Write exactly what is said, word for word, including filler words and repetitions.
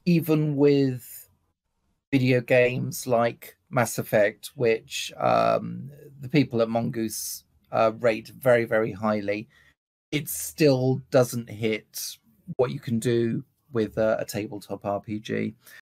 even with video games like Mass Effect, which um, the people at Mongoose uh, rate very, very highly, it still doesn't hit what you can do with a, a tabletop R P G.